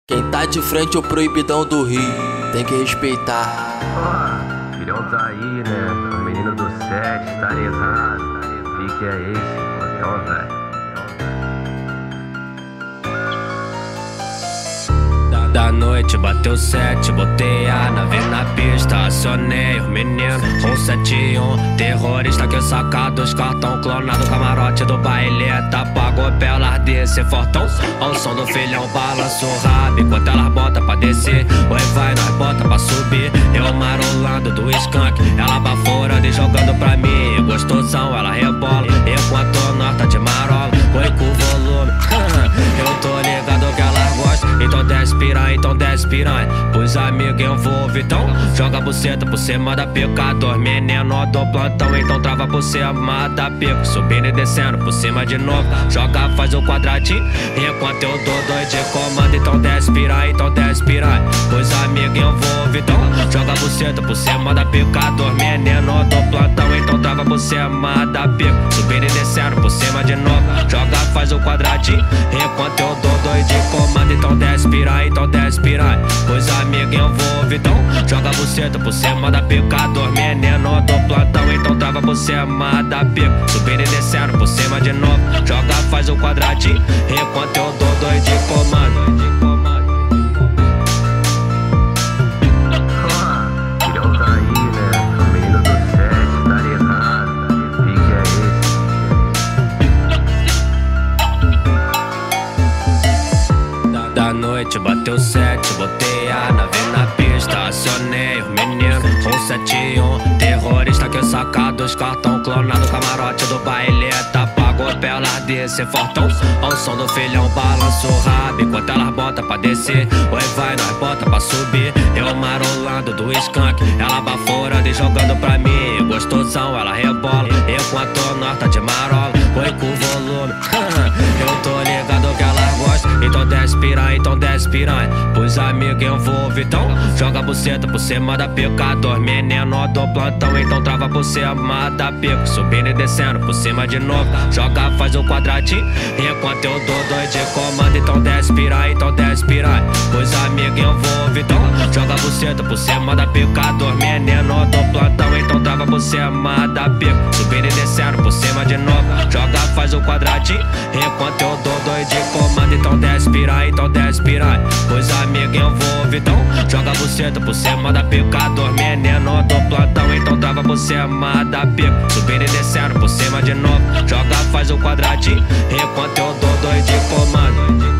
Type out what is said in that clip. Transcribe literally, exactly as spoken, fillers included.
Quem tá de frente é o proibidão do Rio, tem que respeitar. Porra, filhão tá aí, né? O menino do sete, tá ligado? Que que é esse, então, velho? Da noite bateu sete, botei a nave na pista, acionei os meninos um sete um, terrorista que saca dos cartão clonado, camarote do baileta, pagou pelas desse fortão, ao som do filhão balança o rabo, enquanto elas bota pra descer, oi vai nós bota pra subir, eu marolando do skunk, ela baforando e jogando pra mim, gostosão ela rebola, enquanto nós tá de marola, oi com o volume, eu tô ligado que elas gostam, então desce piranha, então desce piranha, pros amigos envolve, então joga a buceta por cima da pica, dois menino do plantão, então trava por cima da pica, subindo e descendo por cima de novo, joga, faz o quadradinho, enquanto eu dou dois de comando, então desce piranha, então desce piranha, pros amigos envolve, então joga a buceta por cima da pica, dois menino do plantão, então trava por cima da pica, subindo e descendo por cima de novo, joga, faz o quadradinho, enquanto eu dou dois de comando, então desce piranha, então desce piranha, pois amigos envolve, então joga a buceta por cima da pica, dois menino do plantão, então trava por cima da pica, subindo e descendo por cima de novo, joga, faz o quadradinho, enquanto eu dou dois de comando. Filhão tá aí, né? O menino do sete, tá ligado? Que que é esse? Da noite bateu sete, botei a nave na pista, acionei os meninos um sete um, terrorista que saca dos cartão clonado, camarote do baileta, pagou pelas desse fortão, ao som do filhão balança o rabo, enquanto elas bota pra descer, oi vai nós bota pra subir, eu marolando do skunk, ela baforando e jogando pra mim, gostosão ela rebola, enquanto nós tá de marola, oi com o volume, eu tô ligado que elas gostam, então desce piranha, então desce piranha, pros amigos envolve, então joga a buceta por cima da pica, dois menino do plantão, então trava por cima da pica, subindo e descendo por cima de novo, joga, faz o quadradinho, enquanto eu dou dois de comando, então desce piranha, então desce piranha, pros amigos envolve, então joga a buceta por cima da pica, dois menino do plantão, então trava por cima da pica, subindo e descendo por cima de novo, joga, faz o quadradinho, enquanto eu dou dois de comando, então desce piranha, então desce piranha, pros amigos envolve, então joga a buceta por cima da pica, dois menino do plantão, então trava por cima da pica, subindo e descendo por cima de novo, joga, faz o quadradinho, enquanto eu dou dois de comando.